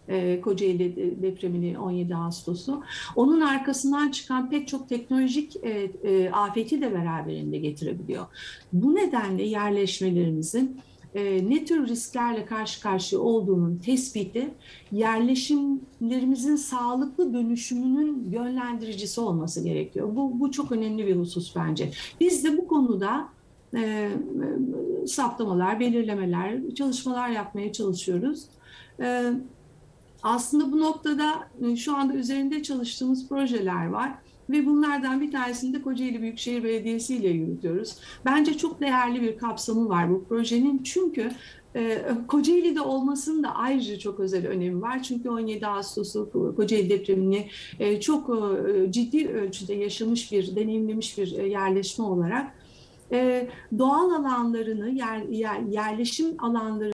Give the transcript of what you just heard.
Kocaeli depremini 17 Ağustos'u. Onun arkasından çıkan pek çok teknolojik afeti de beraberinde getirebiliyor. Bu nedenle yerleşmelerimizin ne tür risklerle karşı karşıya olduğunun tespiti, yerleşimlerimizin sağlıklı dönüşümünün yönlendiricisi olması gerekiyor. Bu çok önemli bir husus bence. Biz de bu konuda saptamalar, belirlemeler, çalışmalar yapmaya çalışıyoruz. Aslında bu noktada şu anda üzerinde çalıştığımız projeler var ve bunlardan bir tanesini de Kocaeli Büyükşehir Belediyesi ile yürütüyoruz. Bence çok değerli bir kapsamı var bu projenin, çünkü Kocaeli'de olmasının da ayrıca çok özel önemi var. Çünkü 17 Ağustos'u Kocaeli depremini çok ciddi ölçüde yaşamış deneyimlemiş bir yerleşme olarak doğal alanlarını, yerleşim alanları